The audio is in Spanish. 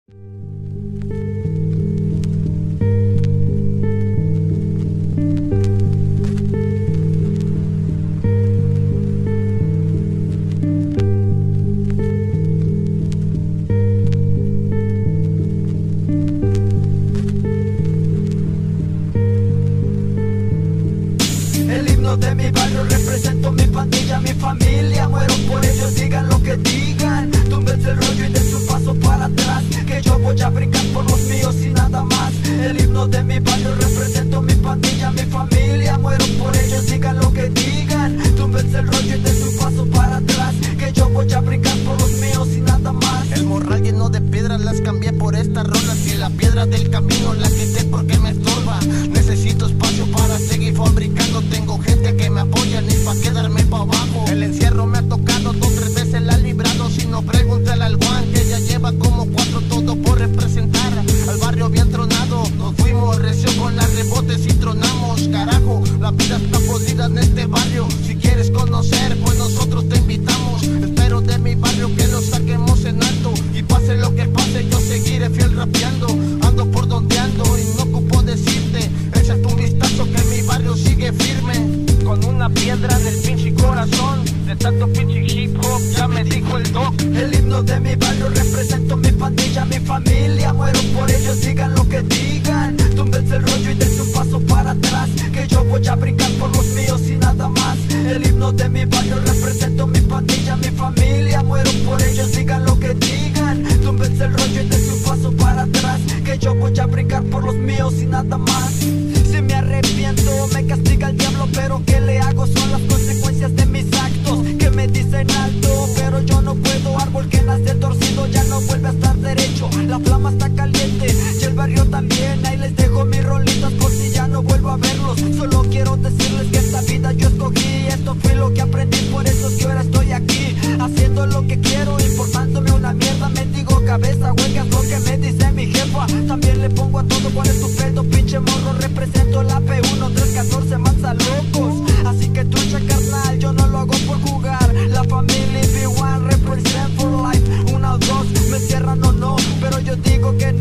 El himno de mi barrio, represento mi pandilla, mi familia. Muero por ellos, digan lo que digan. Túmbense el rollo y den su paso para atrás, que yo voy a brincar por los míos y nada más. El himno de mi barrio, represento mi pandilla, mi familia. Muero por ellos, digan lo que digan. Túmbense el rollo y den su paso para atrás, que yo voy a brincar por los míos y nada más. El morral lleno de piedras las cambié por estas rolas, y la piedra del camino la quité porque me estorba. Necesito espacio para seguir fabricando. Tengo gente que me apoya, ni pa' quedarme pa' abajo. El encierro me ha tocado 2 o 3 veces, la ha librado. Si no, pregúntale al Juan, que ya lleva como 4, todo por representar al barrio bien tronado. Nos fuimos recio con las rebotes y tronamos. Carajo, la vida está podrida en este barrio. Si quieres conocer, pues nosotros te invitamos. Espero de mi barrio que lo saquemos en alto, y pase lo que pase, yo seguiré fiel rapeando. Ando por donde ando y no ocupo decirte, échate un vistazo que mi barrio sigue firme. Con una piedra en el pinche corazón, de tanto pinche hip hop, ya me dijo el doc. El himno de mi barrio, represento mi pandilla, mi familia. Muero por ellos, digan lo que digan. Túmbense el rollo y den un paso para atrás, que yo voy a brincar por los míos y nada más. El himno de mi barrio, represento mi pandilla, mi familia. Muero por ellos, digan lo que digan. Túmbense el rollo y den un paso para atrás, que yo voy a brincar por los míos y nada más. Si me arrepiento, me castiga el diablo, pero ¿qué le hago? Son las consecuencias de mis actos que me dicen alto, pero yo no puedo. Árbol que nace torcido ya no vuelve a estar derecho. La flama está caliente y el barrio también. Ahí les dejo mis rolitas por si ya no vuelvo a verlos. Solo quiero decirles que esta vida yo escogí. Esto fue lo que aprendí, por eso es que ahora estoy aquí, haciendo lo que quiero, importándome una mierda. Mendigo cabeza hueca, es lo que me dice mi jefa. También le pongo a todo cuál es tu pedo, pinche morro. Represento la P1 314 mansa locos. Así que trucha carnal, yo no lo hago por jugar. La familia B1 represent for life. 1 o 2, me cierran o no, pero yo digo que no.